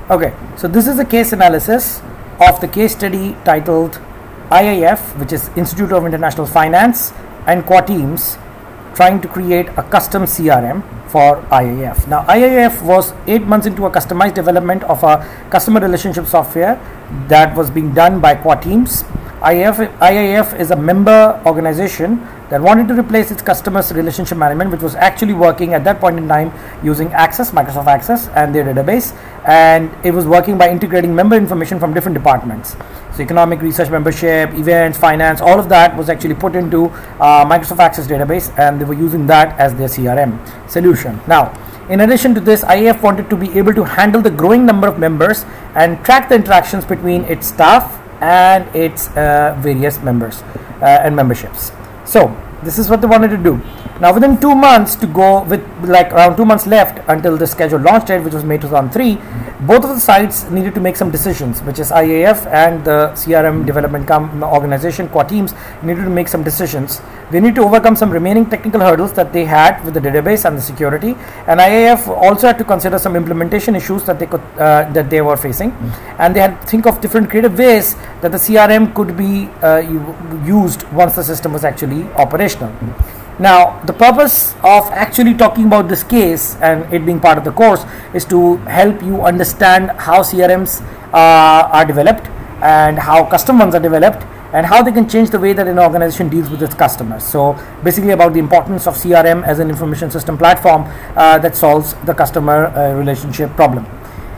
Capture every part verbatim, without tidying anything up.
Okay, so this is a case analysis of the case study titled I I F, which is Institute of International Finance, and Quateams trying to create a custom C R M for I I F. Now, I I F was eight months into a customized development of a customer relationship software that was being done by Quateams. I I F, I I F is a member organization that wanted to replace its customers relationship management, which was actually working at that point in time using Access, Microsoft Access and their database, and it was working by integrating member information from different departments. So economic, research, membership, events, finance, all of that was actually put into uh, Microsoft Access database, and they were using that as their C R M solution. Now, in addition to this, I I F wanted to be able to handle the growing number of members and track the interactions between its staff and its uh, various members uh, and memberships. So this is what they wanted to do. Now, within two months to go, with like around two months left until the scheduled launch date, which was May two thousand three, both of the sides needed to make some decisions, which is I I F and the C R M development com organization Quateams needed to make some decisions. They need to overcome some remaining technical hurdles that they had with the database and the security, and I I F also had to consider some implementation issues that they could uh, that they were facing, mm-hmm. and they had to think of different creative ways that the C R M could be uh, used once the system was actually operational. Mm-hmm. Now, the purpose of actually talking about this case and it being part of the course is to help you understand how C R Ms uh, are developed and how custom ones are developed and how they can change the way that an organization deals with its customers. So basically about the importance of C R M as an information system platform uh, that solves the customer uh, relationship problem.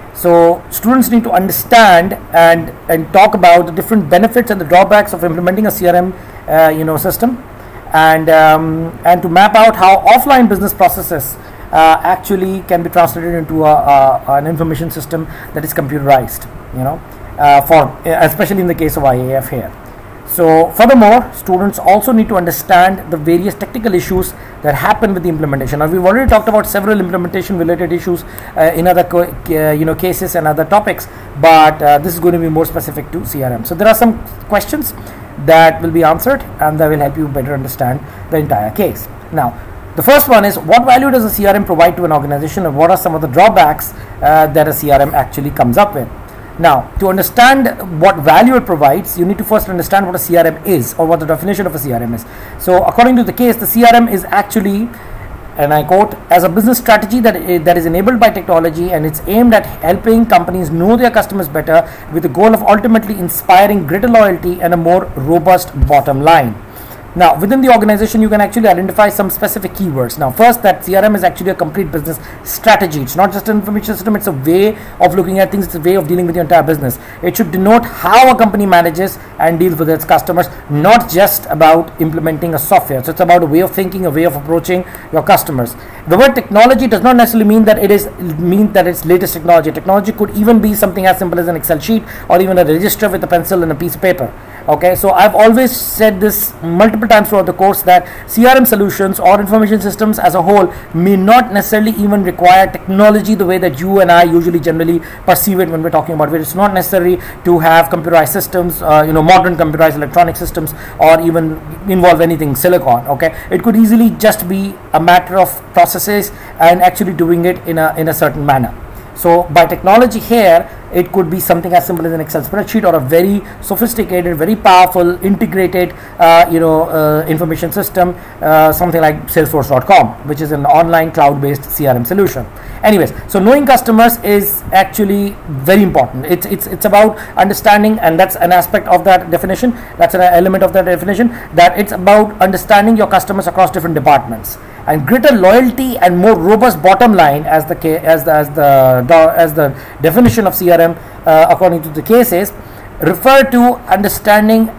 So students need to understand and, and talk about the different benefits and the drawbacks of implementing a C R M uh, you know, system. And um, and to map out how offline business processes uh, actually can be translated into a, a, an information system that is computerized, you know, uh, for especially in the case of I I F here. So furthermore, students also need to understand the various technical issues that happen with the implementation. Now, we've already talked about several implementation related issues uh, in other co uh, you know cases and other topics, but uh, this is going to be more specific to C R M. So there are some questions that will be answered, and that will help you better understand the entire case. Now, the first one is, what value does a C R M provide to an organization, and what are some of the drawbacks uh, that a C R M actually comes up with? Now, to understand what value it provides, you need to first understand what a C R M is, or what the definition of a C R M is. So according to the case, the C R M is actually, and I quote, as a business strategy that is, that is enabled by technology, and it's aimed at helping companies know their customers better with the goal of ultimately inspiring greater loyalty and a more robust bottom line. Now, within the organization, you can actually identify some specific keywords. Now, first, that C R M is actually a complete business strategy. It's not just an information system, it's a way of looking at things, it's a way of dealing with your entire business. It should denote how a company manages and deals with its customers, not just about implementing a software. So it's about a way of thinking, a way of approaching your customers. The word technology does not necessarily mean that it is mean that it's latest technology. Technology could even be something as simple as an Excel sheet or even a register with a pencil and a piece of paper. Okay, so I've always said this multiple times throughout the course that C R M solutions or information systems as a whole may not necessarily even require technology the way that you and I usually generally perceive it when we're talking about it. It's not necessary to have computerized systems, uh, you know, modern computerized electronic systems, or even involve anything silicon. Okay, it could easily just be a matter of processes and actually doing it in a in a certain manner. So by technology here, it could be something as simple as an Excel spreadsheet or a very sophisticated, very powerful, integrated, uh, you know, uh, information system, uh, something like Salesforce dot com, which is an online cloud-based C R M solution. Anyways, so knowing customers is actually very important. It's it's it's about understanding, and that's an aspect of that definition. That's an element of that definition. That it's about understanding your customers across different departments. And greater loyalty and more robust bottom line, as the as the as the as the definition of C R M uh, according to the cases, refer to understanding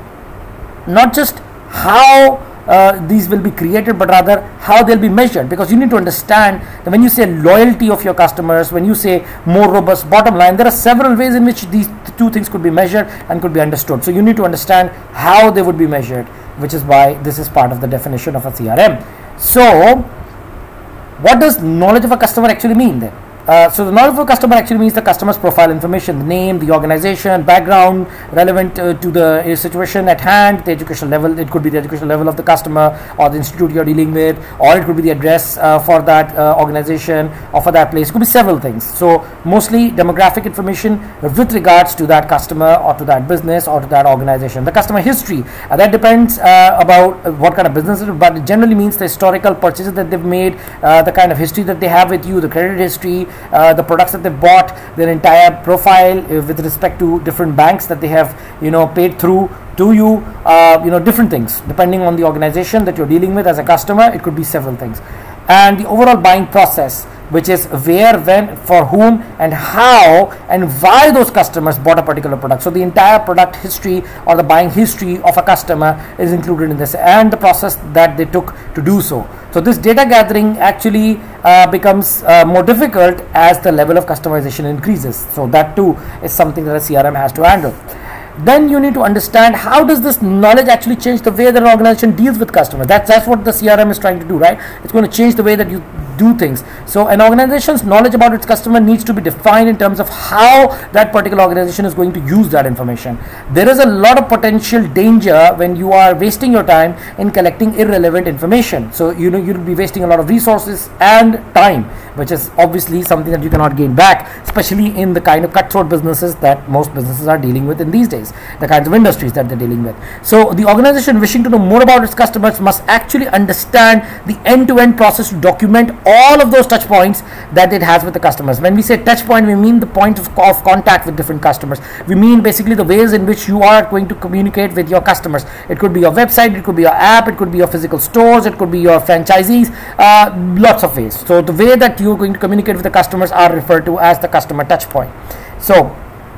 not just how uh, these will be created, but rather how they'll be measured. Because you need to understand that when you say loyalty of your customers, when you say more robust bottom line, there are several ways in which these two things could be measured and could be understood. So you need to understand how they would be measured, which is why this is part of the definition of a C R M. So, what does knowledge of a customer actually mean then? Uh, so the knowledge of a customer actually means the customer's profile information, the name, the organization, background relevant uh, to the uh, situation at hand, the educational level. It could be the educational level of the customer or the institute you're dealing with, or it could be the address uh, for that uh, organization or for that place. It could be several things. So mostly demographic information with regards to that customer or to that business or to that organization. The customer history, uh, that depends uh, about uh, what kind of business it is, but it generally means the historical purchases that they've made, uh, the kind of history that they have with you, the credit history, Uh, the products that they've bought, their entire profile uh, with respect to different banks that they have, you know, paid through to you, uh, you know, different things depending on the organization that you're dealing with as a customer. It could be several things. And the overall buying process, which is where, when, for whom, and how, and why those customers bought a particular product. So the entire product history or the buying history of a customer is included in this, and the process that they took to do so. So this data gathering actually uh, becomes uh, more difficult as the level of customization increases. So that too is something that a C R M has to handle. Then you need to understand, how does this knowledge actually change the way that an organization deals with customers. That's, that's what the C R M is trying to do, right? It's going to change the way that you do things. So an organization's knowledge about its customer needs to be defined in terms of how that particular organization is going to use that information. There is a lot of potential danger when you are wasting your time in collecting irrelevant information. So you know you'll be wasting a lot of resources and time, which is obviously something that you cannot gain back, especially in the kind of cutthroat businesses that most businesses are dealing with in these days, the kinds of industries that they're dealing with. So the organization wishing to know more about its customers must actually understand the end-to-end process to document all of those touch points that it has with the customers. When we say touch point, we mean the point of, of contact with different customers. We mean basically the ways in which you are going to communicate with your customers. It could be your website, it could be your app, it could be your physical stores, it could be your franchisees, uh, lots of ways. So the way that you're going to communicate with the customers are referred to as the customer touch point. So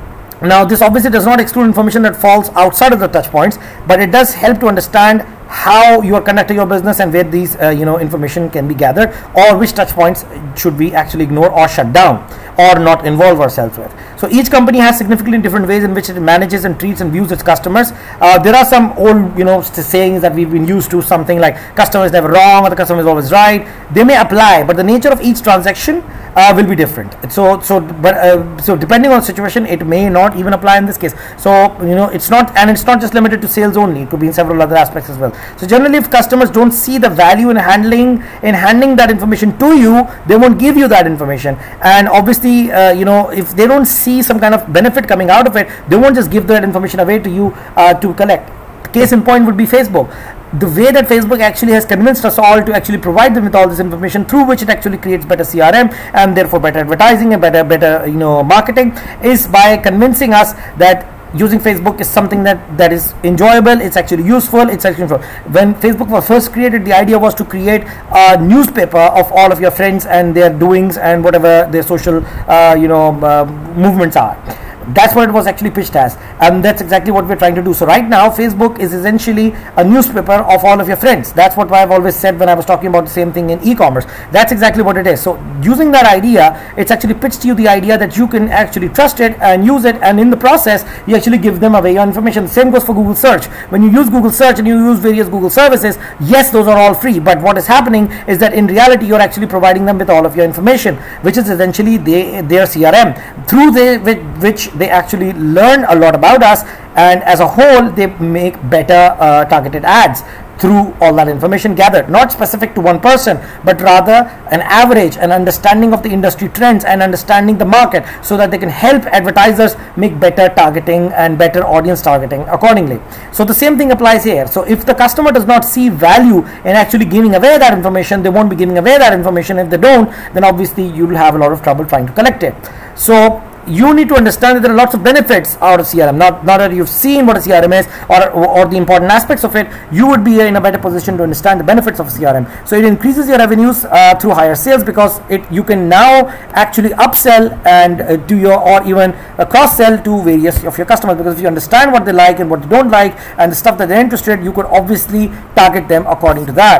now this obviously does not exclude information that falls outside of the touch points, but it does help to understand how you are conducting your business and where these uh, you know information can be gathered, or which touch points should we actually ignore or shut down or not involve ourselves with. So each company has significantly different ways in which it manages and treats and views its customers. Uh, there are some old you know sayings that we've been used to, something like customer is never wrong or the customer is always right. They may apply, but the nature of each transaction uh, will be different. So so but uh, so depending on the situation, it may not even apply in this case. So you know it's not, and it's not just limited to sales only. It could be in several other aspects as well. So generally, if customers don't see the value in handling in handing that information to you, they won't give you that information. And obviously, uh, you know, if they don't see some kind of benefit coming out of it, they won't just give that information away to you uh, to collect. Case in point would be Facebook. The way that Facebook actually has convinced us all to actually provide them with all this information, through which it actually creates better C R M and therefore better advertising and better better you know marketing, is by convincing us that using Facebook is something that that is enjoyable, it's actually useful, it's actually useful. When Facebook was first created, the idea was to create a newspaper of all of your friends and their doings and whatever their social uh, you know uh, movements are. That's what it was actually pitched as, and that's exactly what we're trying to do. So right now, Facebook is essentially a newspaper of all of your friends. That's what I've always said when I was talking about the same thing in e-commerce. That's exactly what it is. So using that idea, it's actually pitched to you the idea that you can actually trust it and use it, and in the process, you actually give them away your information. The same goes for Google search. When you use Google search and you use various Google services, yes, those are all free, but what is happening is that in reality, you're actually providing them with all of your information, which is essentially they, their C R M, through the, which they actually learn a lot about us, and as a whole they make better uh, targeted ads through all that information gathered, not specific to one person, but rather an average, an understanding of the industry trends and understanding the market, so that they can help advertisers make better targeting and better audience targeting accordingly. So the same thing applies here. So if the customer does not see value in actually giving away that information, they won't be giving away that information. If they don't, then obviously you will have a lot of trouble trying to collect it. So you need to understand that there are lots of benefits out of C R M. Not, not that you've seen what a C R M is or, or the important aspects of it, you would be in a better position to understand the benefits of C R M. So it increases your revenues uh, through higher sales, because it you can now actually upsell and uh, do your or even uh, cross-sell to various of your customers, because if you understand what they like and what they don't like and the stuff that they're interested in, you could obviously target them according to that.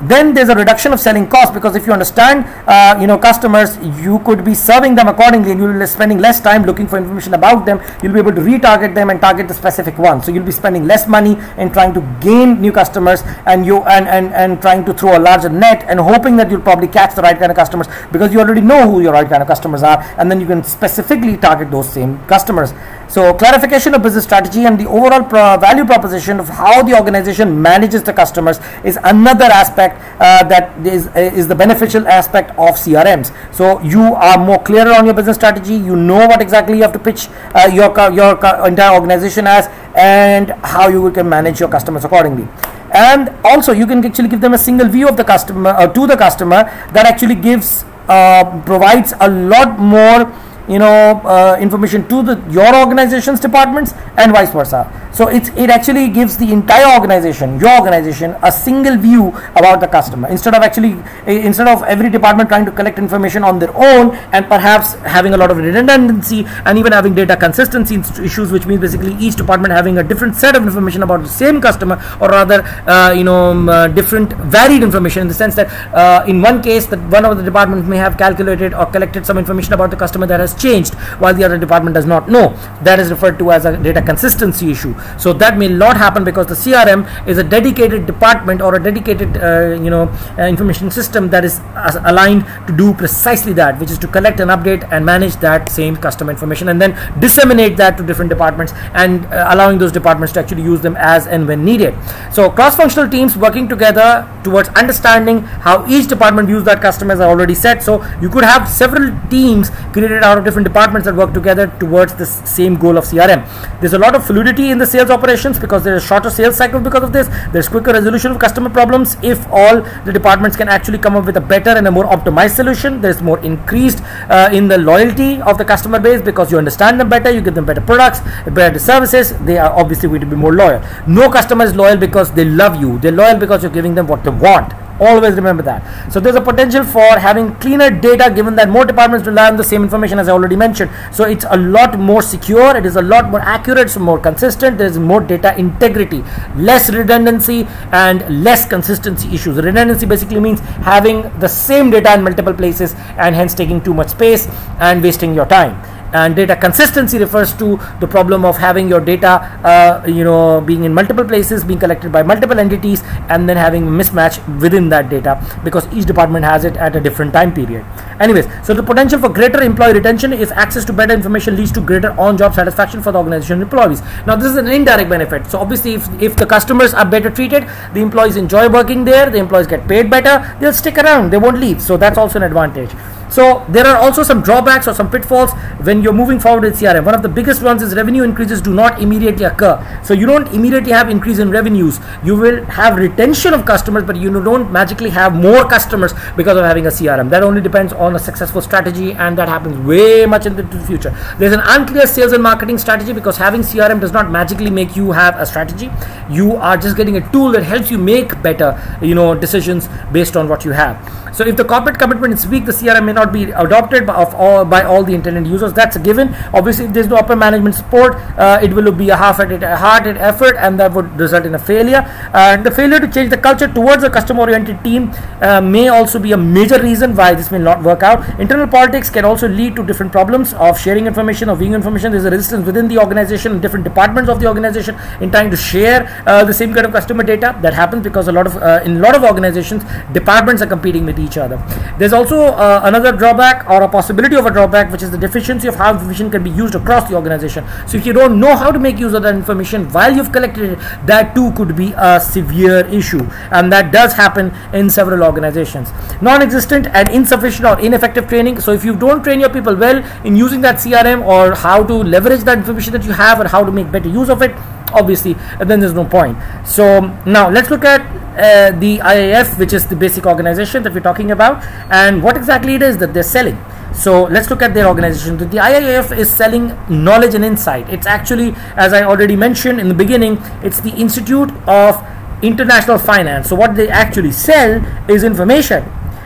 then there's a reduction of selling cost, because if you understand uh, you know customers, you could be serving them accordingly, and you'll be spending less time looking for information about them. You'll be able to retarget them and target the specific one. So you'll be spending less money in trying to gain new customers, and you and and and trying to throw a larger net and hoping that you'll probably catch the right kind of customers, because you already know who your right kind of customers are, and then you can specifically target those same customers. So clarification of business strategy and the overall pro value proposition of how the organization manages the customers is another aspect uh, that is uh, is the beneficial aspect of C R Ms. So you are more clearer on your business strategy. You know what exactly you have to pitch uh, your your entire organization as, and how you can manage your customers accordingly. And also you can actually give them a single view of the customer uh, to the customer that actually gives uh, provides a lot more you know uh, information to the your organization's departments, and vice versa. So it's it actually gives the entire organization, your organization, a single view about the customer, instead of actually instead of every department trying to collect information on their own and perhaps having a lot of redundancy and even having data consistency issues, which means basically each department having a different set of information about the same customer, or rather uh, you know um, uh, different varied information, in the sense that uh, in one case that one of the departments may have calculated or collected some information about the customer that has changed, while the other department does not know. That is referred to as a data consistency issue. So that may not happen, because the C R M is a dedicated department or a dedicated uh, you know uh, information system that is uh, aligned to do precisely that, which is to collect and update and manage that same customer information, and then disseminate that to different departments, and uh, allowing those departments to actually use them as and when needed. So cross-functional teams working together towards understanding how each department views that customer, as I already said. So you could have several teams created out of different departments that work together towards the same goal of C R M. There's a lot of fluidity in the sales operations, because there is shorter sales cycle because of this. There's quicker resolution of customer problems if all the departments can actually come up with a better and a more optimized solution. There's more increased uh, in the loyalty of the customer base, because you understand them better, you give them better products, better services. They are obviously going to be more loyal. No customer is loyal because they love you. They're loyal because you're giving them what they want. Always remember that. So there's a potential for having cleaner data, given that more departments rely on the same information, as I already mentioned. So it's a lot more secure, it is a lot more accurate, so more consistent. There is more data integrity, less redundancy, and less consistency issues. Redundancy basically means having the same data in multiple places, and hence taking too much space and wasting your time. And data consistency refers to the problem of having your data uh, you know being in multiple places, being collected by multiple entities, and then having a mismatch within that data, because each department has it at a different time period. Anyways, so the potential for greater employee retention if access to better information leads to greater on-job satisfaction for the organization employees. Now this is an indirect benefit. So obviously if, if the customers are better treated, the employees enjoy working there, the employees get paid better, they'll stick around, they won't leave. So that's also an advantage. So there are also some drawbacks or some pitfalls when you're moving forward with C R M. One of the biggest ones is revenue increases do not immediately occur. So you don't immediately have increase in revenues. You will have retention of customers, but you don't magically have more customers because of having a C R M. That only depends on a successful strategy, and that happens way much in the future. There's an unclear sales and marketing strategy, because having C R M does not magically make you have a strategy. You are just getting a tool that helps you make better you know decisions based on what you have. So if the corporate commitment is weak, the C R M may not be adopted by, of all, by all the intended users. That's a given. Obviously, if there's no upper management support, uh, it will be a half-hearted effort, and that would result in a failure. And the failure to change the culture towards a customer-oriented team uh, may also be a major reason why this will not work out. Internal politics can also lead to different problems of sharing information, of viewing information. There's a resistance within the organization, different departments of the organization, in trying to share uh, the same kind of customer data. That happens because a lot of uh, in a lot of organizations, departments are competing with each other. There's also uh, another drawback, or a possibility of a drawback, which is the deficiency of how information can be used across the organization. So if you don't know how to make use of that information while you've collected it, that too could be a severe issue, and that does happen in several organizations. Non-existent and insufficient or ineffective training. So if you don't train your people well in using that C R M, or how to leverage that information that you have, or how to make better use of it, obviously then there's no point. So now let's look at uh, the I A F, which is the basic organization that we're talking about, and what exactly it is that they're selling. So let's look at their organization. The I A F is selling knowledge and insight. It's actually, as I already mentioned in the beginning, it's the Institute of International Finance. So what they actually sell is information.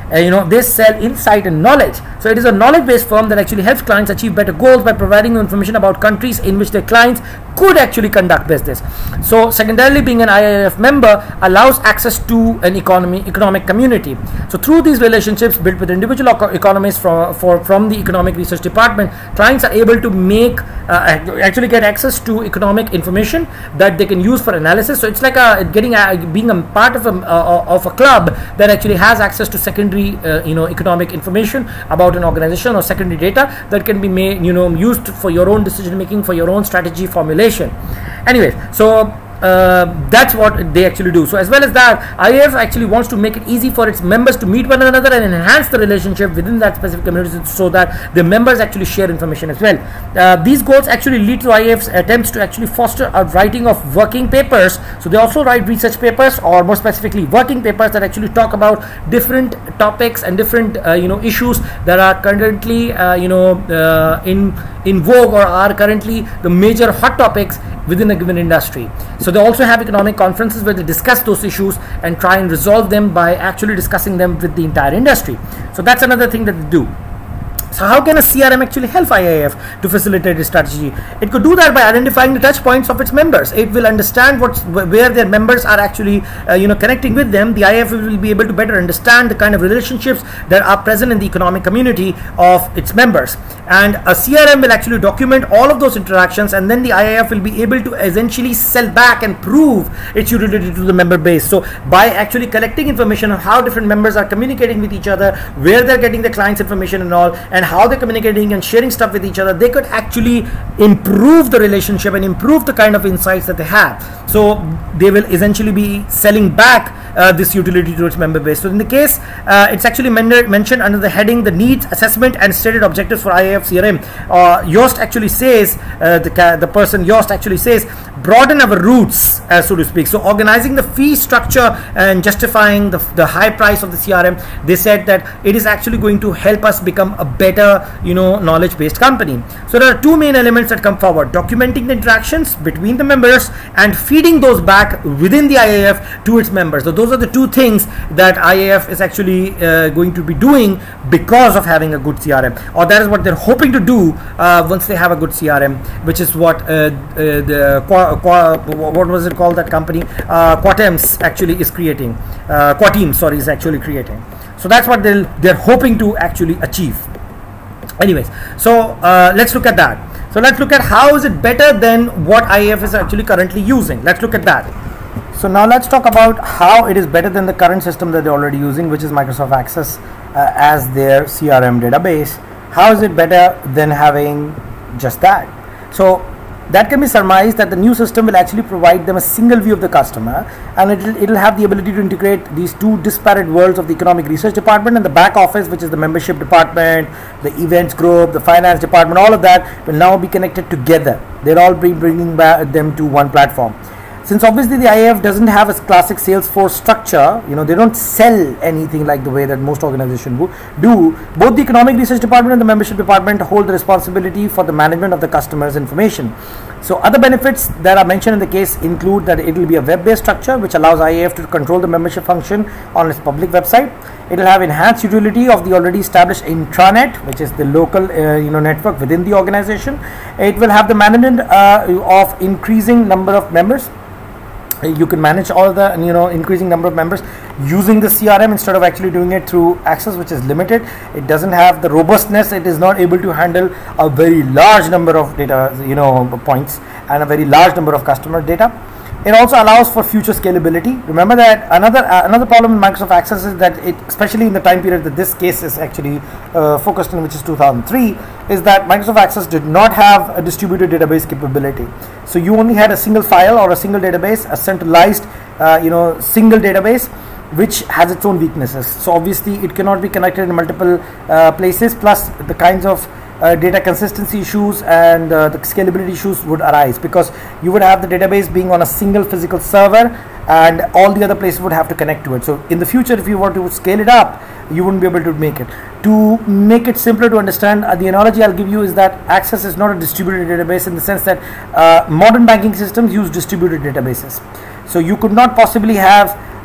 Uh, you know, they sell insight and knowledge. So it is a knowledge-based firm that actually helps clients achieve better goals by providing them information about countries in which their clients could actually conduct business. So secondarily, being an I I F member allows access to an economy economic community. So through these relationships built with individual economists from for from the economic research department, clients are able to make uh, actually get access to economic information that they can use for analysis. So it's like a getting a, being a part of a uh, of a club that actually has access to secondary uh, you know economic information about an organization, or secondary data that can be made you know used for your own decision making, for your own strategy formulation. Anyways, so Uh, that's what they actually do. So as well as that, I A F actually wants to make it easy for its members to meet one another and enhance the relationship within that specific community, so that the members actually share information as well. Uh, these goals actually lead to I A F's attempts to actually foster a writing of working papers. So they also write research papers, or more specifically working papers, that actually talk about different topics and different uh, you know issues that are currently uh, you know uh, in in vogue, or are currently the major hot topics within a given industry. So they also have economic conferences where they discuss those issues and try and resolve them by actually discussing them with the entire industry. So that's another thing that they do. So how can a C R M actually help I A F to facilitate its strategy? It could do that by identifying the touch points of its members. It will understand what's, where their members are actually uh, you know connecting with them. The I A F will be able to better understand the kind of relationships that are present in the economic community of its members. And a C R M will actually document all of those interactions, and then the I A F will be able to essentially sell back and prove its utility to the member base. So by actually collecting information on how different members are communicating with each other, where they're getting the client's information and all, and how they're communicating and sharing stuff with each other, they could actually improve the relationship and improve the kind of insights that they have. So they will essentially be selling back uh, this utility to its member base. So in the case, uh, it's actually men mentioned under the heading the needs assessment and stated objectives for I A F C R M. Uh, Yost actually says, uh, the, the person Yost actually says, broaden our roots, uh, so to speak. So organizing the fee structure and justifying the, the high price of the C R M, they said that it is actually going to help us become a better you know knowledge based company. So there are two main elements that come forward: documenting the interactions between the members and feeding those back within the I A F to its members. So those are the two things that I A F is actually uh, going to be doing because of having a good C R M, or that is what they're hoping to do uh, once they have a good C R M, which is what uh, uh, the Qua, Qua, what was it called, that company uh, Quatems actually is creating. Uh, Quateam, sorry, is actually creating. So that's what they'll they're hoping to actually achieve. Anyways, so uh, let's look at that. So let's look at how is it better than what I A F is actually currently using. Let's look at that. So now let's talk about how it is better than the current system that they're already using, which is Microsoft Access uh, as their C R M database. How is it better than having just that? So that can be surmised that the new system will actually provide them a single view of the customer, and it will it'll have the ability to integrate these two disparate worlds of the economic research department and the back office, which is the membership department, the events group, the finance department. All of that will now be connected together. They'll all be bringing back them to one platform. Since obviously the I A F doesn't have a classic Salesforce structure, you know, they don't sell anything like the way that most organizations do. Both the economic research department and the membership department hold the responsibility for the management of the customer's information. So other benefits that are mentioned in the case include that it will be a web-based structure which allows I A F to control the membership function on its public website. It will have enhanced utility of the already established intranet, which is the local uh, you know network within the organization. It will have the management uh, of increasing number of members. You can manage all the you know increasing number of members using the C R M instead of actually doing it through Access, which is limited. It doesn't have the robustness. It is not able to handle a very large number of data you know points and a very large number of customer data. It also allows for future scalability. Remember that another uh, another problem in Microsoft Access is that it, especially in the time period that this case is actually uh, focused on, which is two thousand three, is that Microsoft Access did not have a distributed database capability. So you only had a single file or a single database, a centralized uh, you know single database, which has its own weaknesses. So obviously it cannot be connected in multiple uh, places, plus the kinds of Uh, data consistency issues and uh, the scalability issues would arise, because you would have the database being on a single physical server and all the other places would have to connect to it. So in the future, if you want to scale it up, you wouldn't be able to make it. To make it simpler to understand, uh, the analogy I'll give you is that Access is not a distributed database, in the sense that uh, modern banking systems use distributed databases. So you could not possibly have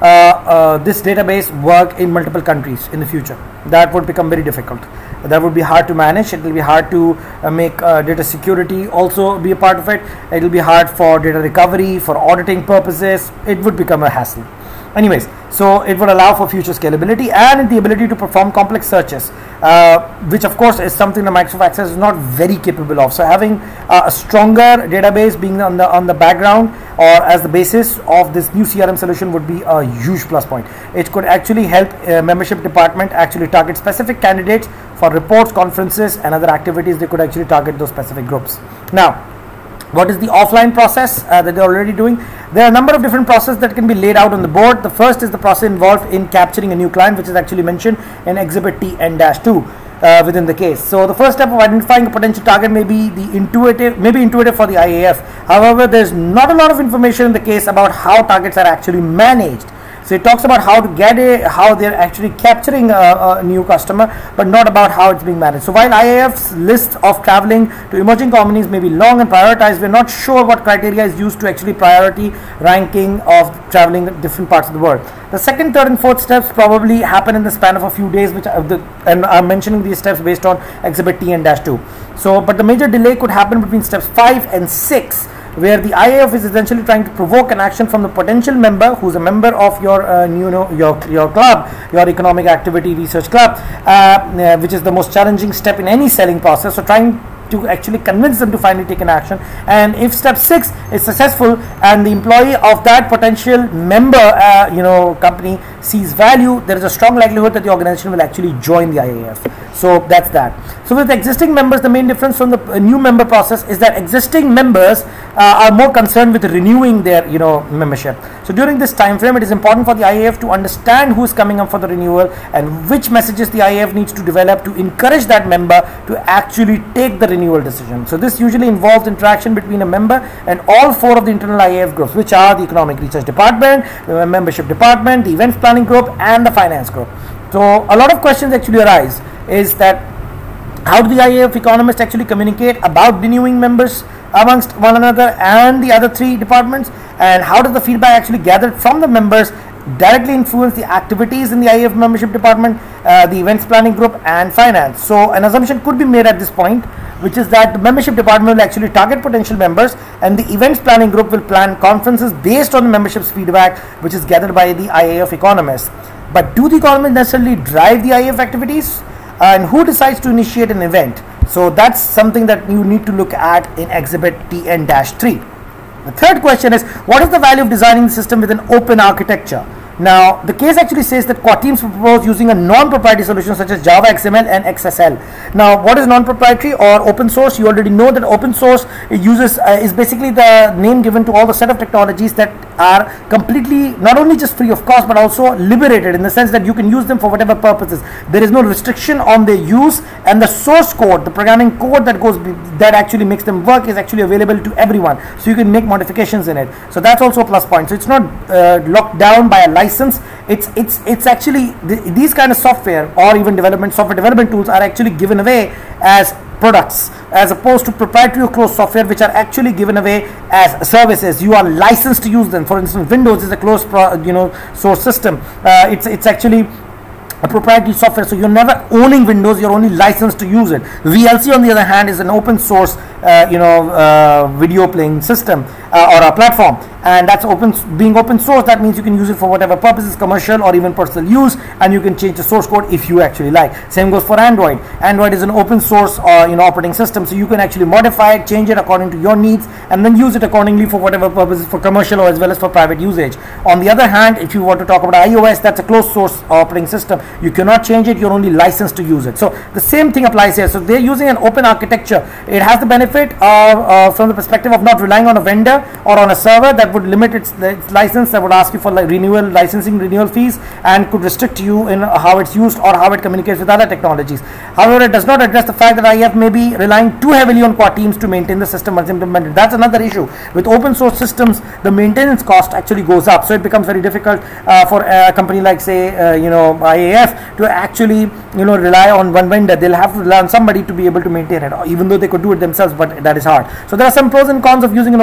uh, this database work in multiple countries in the future. That would become very difficult. That would be hard to manage. It will be hard to uh, make uh, data security also be a part of it. It will be hard for data recovery, for auditing purposes. It would become a hassle. Anyways, so it would allow for future scalability and the ability to perform complex searches, uh, which of course is something that Microsoft Access is not very capable of. So having uh, a stronger database being on the on the background or as the basis of this new C R M solution would be a huge plus point. It could actually help uh, membership department actually target specific candidates for reports, conferences, and other activities. They could actually target those specific groups. Now, what is the offline process uh, that they're already doing? There are a number of different processes that can be laid out on the board. The first is the process involved in capturing a new client, which is actually mentioned in Exhibit T N two uh, within the case. So the first step of identifying a potential target may be the intuitive, maybe intuitive for the I A F. However, there's not a lot of information in the case about how targets are actually managed. So it talks about how to get a, how they're actually capturing a, a new customer, but not about how it's being managed. So while I A F's list of traveling to emerging companies may be long and prioritized, we're not sure what criteria is used to actually priority ranking of traveling different parts of the world. The second, third, and fourth steps probably happen in the span of a few days, which are the, and I'm mentioning these steps based on Exhibit T N two. So, but the major delay could happen between steps five and six, where the I A F is essentially trying to provoke an action from the potential member who's a member of your uh, you know your your club, your economic activity research club, uh, uh, which is the most challenging step in any selling process. So trying to actually convince them to finally take an action, and if step six is successful and the employee of that potential member uh, you know company sees value, there is a strong likelihood that the organization will actually join the I A F. So that's that. So with existing members, the main difference from the uh, new member process is that existing members uh, are more concerned with renewing their you know membership. So during this time frame, it is important for the I A F to understand who is coming up for the renewal and which messages the I A F needs to develop to encourage that member to actually take the renewal decision. So this usually involves interaction between a member and all four of the internal I A F groups, which are the economic research department, the membership department, the events planning group, and the finance group. So a lot of questions actually arise is that how do the I A F economists actually communicate about renewing members amongst one another and the other three departments, and how does the feedback actually gathered from the members directly influence the activities in the I A F membership department, uh, the events planning group, and finance. So an assumption could be made at this point, which is that the membership department will actually target potential members and the events planning group will plan conferences based on the membership's feedback, which is gathered by the I A F economists. But do the economists necessarily drive the I A F activities? And who decides to initiate an event? So that's something that you need to look at in Exhibit T N three. The third question is, what is the value of designing the system with an open architecture? Now, the case actually says that core teams propose using a non-proprietary solution such as Java X M L and X S L. Now, what is non-proprietary or open source? You already know that open source uses uh, is basically the name given to all the set of technologies that are completely not only just free of cost but also liberated, in the sense that you can use them for whatever purposes. There is no restriction on their use, and the source code, the programming code that goes that actually makes them work, is actually available to everyone. So you can make modifications in it. So that's also a plus point. So it's not uh, locked down by a license. It's it's it's actually th these kind of software or even development software development tools are actually given away as products, as opposed to proprietary or closed software, which are actually given away as services. You are licensed to use them. For instance, Windows is a closed pro, you know source system. Uh, it's it's actually a proprietary software, so you're never owning Windows, you're only licensed to use it. V L C on the other hand is an open source uh, you know uh, video playing system uh, or a platform, and that's open being open source. That means you can use it for whatever purposes, commercial or even personal use, and you can change the source code if you actually like. Same goes for Android. Android is an open source uh, you know operating system, so you can actually modify it, change it according to your needs, and then use it accordingly for whatever purposes, for commercial or as well as for private usage. On the other hand, if you want to talk about iOS, that's a closed source operating system. You cannot change it, you're only licensed to use it. So the same thing applies here. So they're using an open architecture. It has the benefit of uh, from the perspective of not relying on a vendor or on a server that would limit its, its license, that would ask you for like renewal licensing renewal fees, and could restrict you in how it's used or how it communicates with other technologies. However, it does not address the fact that I A F may be relying too heavily on core teams to maintain the system once implemented. That's another issue. With open source systems, the maintenance cost actually goes up, so it becomes very difficult uh, for a company like say uh, you know I A F to actually you know rely on one vendor. They'll have to rely on somebody to be able to maintain it, even though they could do it themselves, but that is hard. So there are some pros and cons of using an open architecture.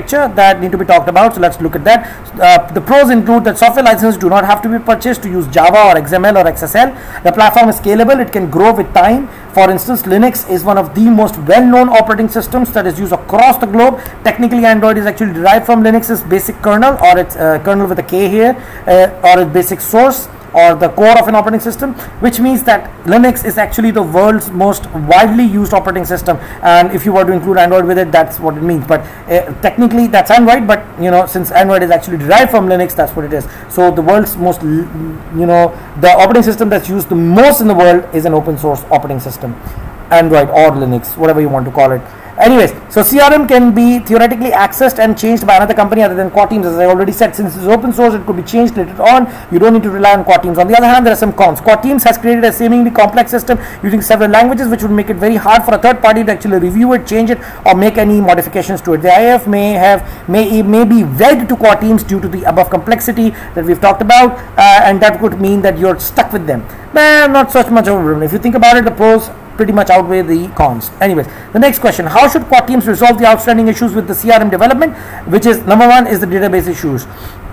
architecture that need to be talked about. So let's look at that. Uh, the pros include that software licenses do not have to be purchased to use Java or X M L or X S L. The platform is scalable, it can grow with time. For instance, Linux is one of the most well-known operating systems that is used across the globe. Technically, Android is actually derived from Linux's basic kernel, or its uh, kernel with a K here, uh, or its basic source, or the core of an operating system, which means that Linux is actually the world's most widely used operating system. And if you were to include Android with it, that's what it means. But uh, technically that's Android, but you know, since Android is actually derived from Linux, that's what it is. So the world's most, you know, the operating system that's used the most in the world is an open source operating system, Android or Linux, whatever you want to call it. Anyways, so C R M can be theoretically accessed and changed by another company other than Core Teams. As I already said, since it's open source, it could be changed later on. You don't need to rely on Core Teams. On the other hand, there are some cons. Core Teams has created a seemingly complex system using several languages, which would make it very hard for a third party to actually review it, change it, or make any modifications to it. The I A F may have may may be wed to Core Teams due to the above complexity that we've talked about, uh, and that could mean that you're stuck with them. But not such much of a problem. If you think about it, the pros pretty much outweigh the cons. Anyways, the next question: how should Core Teams resolve the outstanding issues with the C R M development? Which is, number one is the database issues.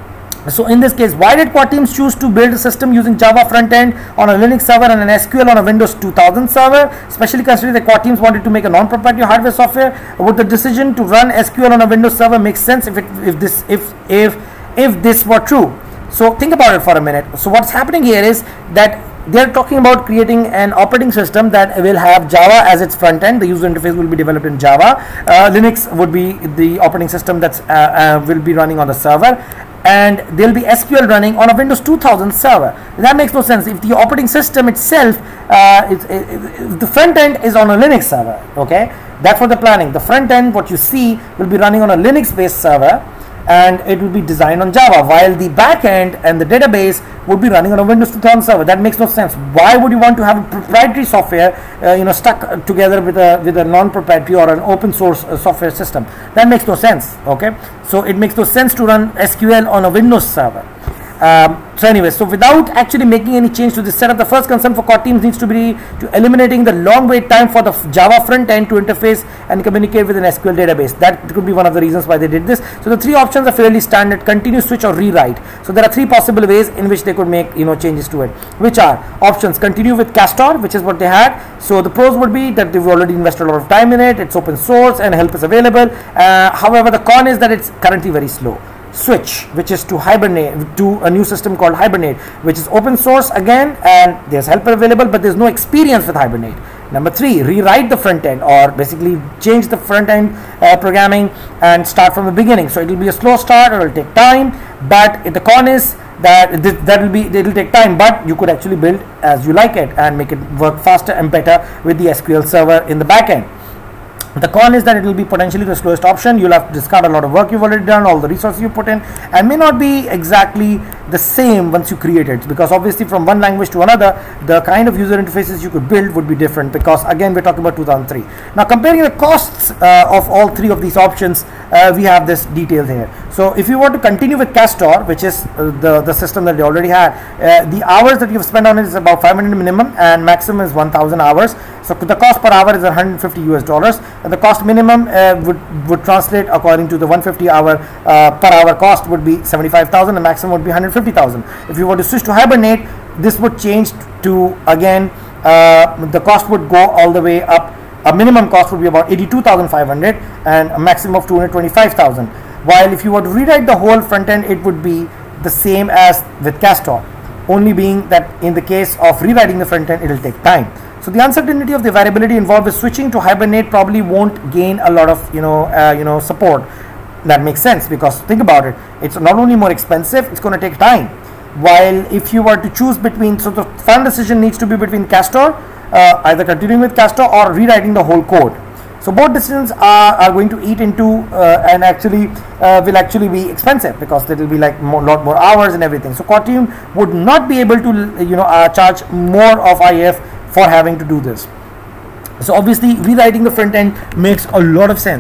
So in this case, why did Core Teams choose to build a system using Java front end on a Linux server and an S Q L on a Windows two thousand server? Especially considering that Core Teams wanted to make a non-proprietary hardware software, would the decision to run S Q L on a Windows server make sense if it if this if if if this were true? So think about it for a minute. So what's happening here is that they're talking about creating an operating system that will have Java as its front end. The user interface will be developed in Java. Uh, Linux would be the operating system that's uh, uh, will be running on the server, and there'll be S Q L running on a Windows two thousand server. That makes no sense. If the operating system itself, uh, it's, it, it, the front end is on a Linux server, okay? That's what they're planning. The front end, what you see, will be running on a Linux-based server, and it will be designed on Java, while the back end and the database would be running on a Windows two thousand server. That makes no sense. Why would you want to have a proprietary software uh, you know stuck together with a with a non-proprietary or an open source uh, software system? That makes no sense. Okay, so it makes no sense to run S Q L on a Windows server. Um, so anyway, so without actually making any change to this setup, the first concern for Core Teams needs to be to eliminating the long wait time for the Java front end to interface and communicate with an S Q L database. That could be one of the reasons why they did this. So the three options are fairly standard: continue, switch, or rewrite. So there are three possible ways in which they could make you know changes to it, which are options: continue with Castor, which is what they had. So the pros would be that they've already invested a lot of time in it, it's open source and help is available. Uh, however, the con is that it's currently very slow. Switch, which is to Hibernate, to a new system called Hibernate, which is open source again, and there's help available, but there's no experience with Hibernate. Number three, rewrite the front end, or basically change the front end uh, programming and start from the beginning. So it will be a slow start, or it will take time, but the con is that th that will be it will take time, but you could actually build as you like it and make it work faster and better with the S Q L server in the back end. The con is that it will be potentially the slowest option. You'll have to discard a lot of work you've already done, all the resources you put in, and may not be exactly the same once you create it, because obviously from one language to another, the kind of user interfaces you could build would be different, because again we're talking about two thousand three. Now comparing the costs uh, of all three of these options, uh, we have this detail here. So if you were to continue with Castor, which is uh, the, the system that they already had, uh, the hours that you've spent on it is about five hundred minimum, and maximum is one thousand hours. So the cost per hour is one hundred fifty U S dollars, and the cost minimum uh, would would translate according to the one hundred fifty hour uh, per hour cost would be seventy-five thousand, and maximum would be one hundred fifty thousand. If you were to switch to Hibernate, this would change to, again, uh, the cost would go all the way up. A minimum cost would be about eighty-two thousand five hundred, and a maximum of two hundred twenty-five thousand. While if you were to rewrite the whole front end, it would be the same as with Castor, only being that in the case of rewriting the front end, it will take time. So the uncertainty of the variability involved with switching to Hibernate probably won't gain a lot of you know uh, you know support. That makes sense, because think about it, it's not only more expensive, it's going to take time. While if you were to choose between, so the final decision needs to be between Castor, uh, either continuing with Castor or rewriting the whole code. So both decisions are, are going to eat into uh, and actually uh, will actually be expensive, because there will be like more, lot more hours and everything. So Core Team would not be able to you know uh, charge more of I A F for having to do this. So obviously rewriting the front end makes a lot of sense,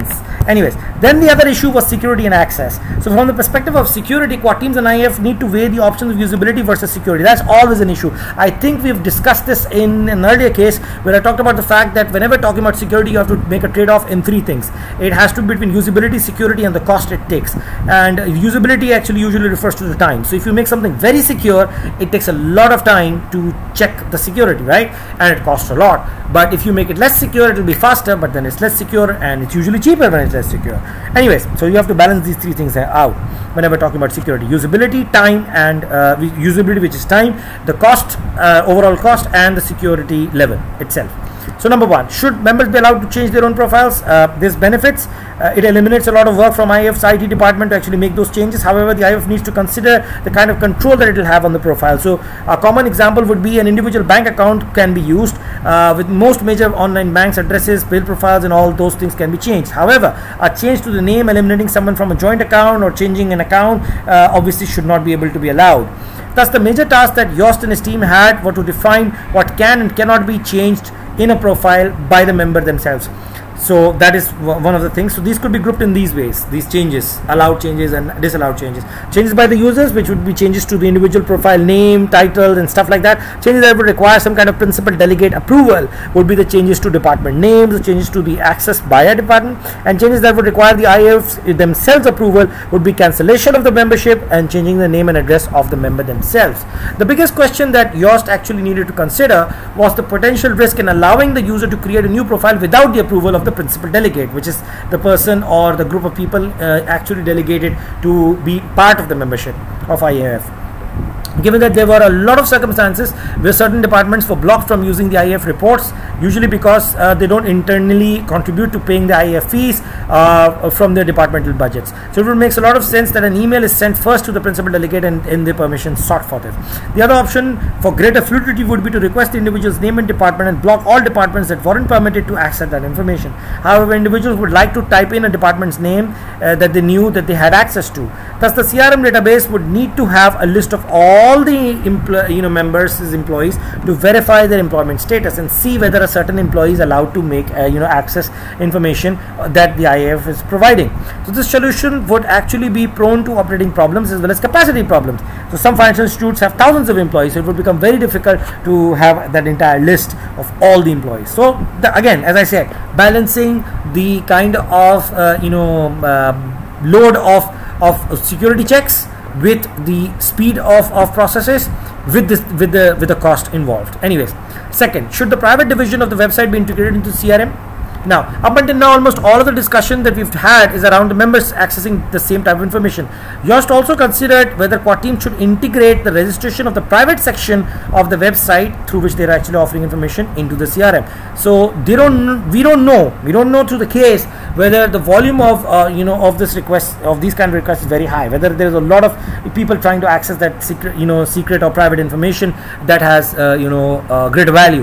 Anyways, then the other issue was security and access. So from the perspective of security, Quad Teams and I A F need to weigh the options of usability versus security. That's always an issue. I think we've discussed this in an earlier case where I talked about the fact that whenever talking about security, you have to make a trade-off in three things. It has to be between usability, security, and the cost it takes. And usability actually usually refers to the time. So if you make something very secure, it takes a lot of time to check the security, right? And it costs a lot. But if you make it less secure, it will be faster, but then it's less secure, and it's usually cheaper when it's less secure. Anyways, so you have to balance these three things out whenever talking about security: usability, time, and uh, usability, which is time, the cost, uh, overall cost, and the security level itself. So number one, should members be allowed to change their own profiles? Uh, there's benefits. Uh, it eliminates a lot of work from I A F's I T department to actually make those changes. However, the I A F needs to consider the kind of control that it will have on the profile. So a common example would be an individual bank account can be used. Uh, with most major online banks, addresses, bill profiles, and all those things can be changed. However, a change to the name, eliminating someone from a joint account, or changing an account uh, obviously should not be able to be allowed. Thus, the major task that Yost and his team had was to define what can and cannot be changed in a profile by the member themselves. So that is one of the things. So these could be grouped in these ways: these changes, allowed changes and disallowed changes. Changes by the users, which would be changes to the individual profile name, titles, and stuff like that. Changes that would require some kind of principal delegate approval would be the changes to department names, the changes to the access by a department, and changes that would require the I A Fs themselves approval would be cancellation of the membership and changing the name and address of the member themselves. The biggest question that Yost actually needed to consider was the potential risk in allowing the user to create a new profile without the approval of the principal delegate, which is the person or the group of people uh, actually delegated to be part of the membership of I A F. Given that there were a lot of circumstances where certain departments were blocked from using the I A F reports, usually because uh, they don't internally contribute to paying the I A F fees uh, from their departmental budgets. So it would make a lot of sense that an email is sent first to the principal delegate and in the permission sought for this. The other option for greater fluidity would be to request the individual's name and department and block all departments that weren't permitted to access that information. However, individuals would like to type in a department's name uh, that they knew that they had access to. Thus, the C R M database would need to have a list of all all the you know members, employees, to verify their employment status and see whether a certain employee is allowed to make uh, you know access information that the I A F is providing. So this solution would actually be prone to operating problems as well as capacity problems. So some financial institutes have thousands of employees, so it would become very difficult to have that entire list of all the employees. So the, again, as I said, balancing the kind of uh, you know uh, load of of security checks with the speed of, of processes with this with the with the cost involved. Anyways, second, should the private division of the website be integrated into C R M? Now, up until now, almost all of the discussion that we've had is around the members accessing the same type of information. Yost also considered whether Quad Team should integrate the registration of the private section of the website through which they're actually offering information into the C R M. So they don't, we don't know, we don't know through the case whether the volume of uh, you know of this request of these kind of requests is very high. Whether there is a lot of people trying to access that secret, you know, secret or private information that has uh, you know uh, great value.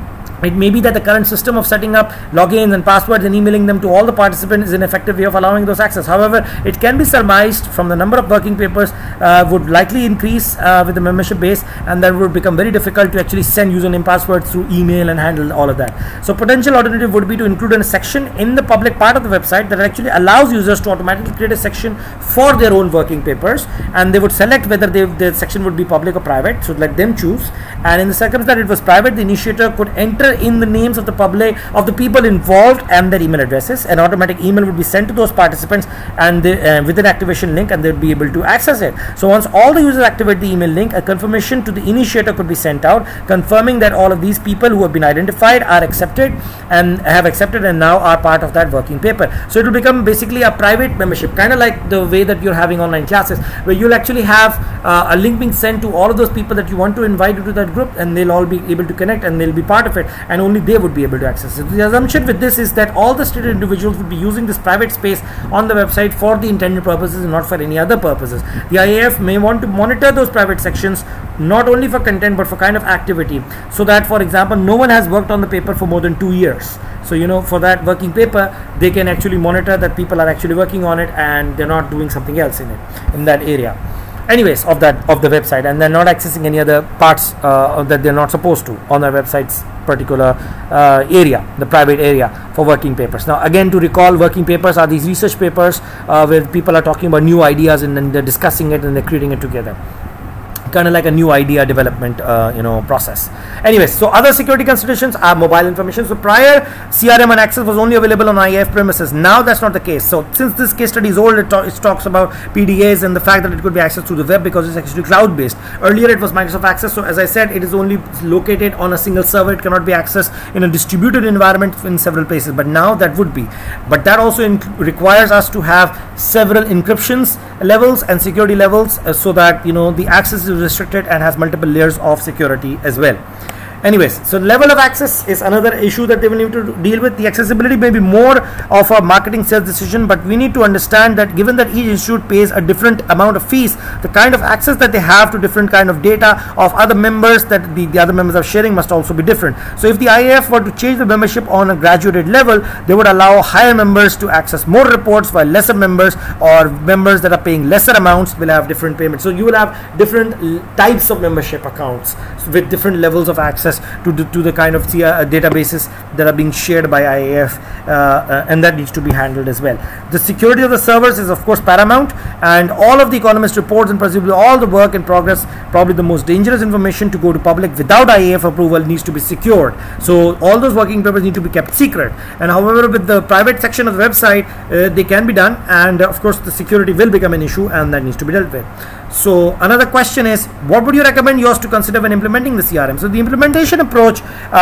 It may be that the current system of setting up logins and passwords and emailing them to all the participants is an effective way of allowing those access. However, it can be surmised from the number of working papers uh, would likely increase uh, with the membership base, and that would become very difficult to actually send username passwords through email and handle all of that. So potential alternative would be to include a section in the public part of the website that actually allows users to automatically create a section for their own working papers, and they would select whether they, the section would be public or private, so let them choose. And in the circumstance that it was private, the initiator could enter in the names of the public of the people involved and their email addresses. An automatic email would be sent to those participants and they, uh, with an activation link, and they would be able to access it. So once all the users activate the email link, a confirmation to the initiator could be sent out confirming that all of these people who have been identified are accepted and have accepted and now are part of that working paper. So it will become basically a private membership, kind of like the way that you're having online classes, where you'll actually have uh, a link being sent to all of those people that you want to invite into that group, and they'll all be able to connect and they'll be part of it, and only they would be able to access it. The assumption with this is that all the stated individuals would be using this private space on the website for the intended purposes and not for any other purposes. The I A F may want to monitor those private sections not only for content but for kind of activity, so that, for example, no one has worked on the paper for more than two years. So you know, for that working paper, they can actually monitor that people are actually working on it and they're not doing something else in it, in that area. anyways of that of the website, and they're not accessing any other parts uh, that they're not supposed to on their website's particular uh, area, the private area for working papers. Now again, to recall, working papers are these research papers uh, where people are talking about new ideas and then they're discussing it and they're creating it together, kind of like a new idea development uh, you know process. Anyways, so other security considerations are mobile information. So prior, C R M and access was only available on I A F premises. Now that's not the case. So since this case study is old, it, ta it talks about P D As and the fact that it could be accessed through the web because it's actually cloud based. Earlier it was Microsoft Access. So as I said, it is only located on a single server. It cannot be accessed in a distributed environment in several places, but now that would be. But that also requires us to have several encryptions levels and security levels uh, so that you know the access is restricted and has multiple layers of security as well. Anyways, so level of access is another issue that they will need to deal with. The accessibility may be more of a marketing sales decision, but we need to understand that given that each institute pays a different amount of fees, the kind of access that they have to different kind of data of other members that the, the other members are sharing must also be different. So if the I A F were to change the membership on a graduated level, they would allow higher members to access more reports, while lesser members or members that are paying lesser amounts will have different payments. So you will have different types of membership accounts with different levels of access to the, to the kind of the, uh, databases that are being shared by I A F, uh, uh, and that needs to be handled as well. The security of the servers is of course paramount, and all of the Economist reports and presumably all the work in progress, probably the most dangerous information to go to public without I A F approval, needs to be secured. So all those working papers need to be kept secret, and however with the private section of the website uh, they can be done, and uh, of course the security will become an issue and that needs to be dealt with. So another question is, what would you recommend yours to consider when implementing the C R M? So the implementation approach,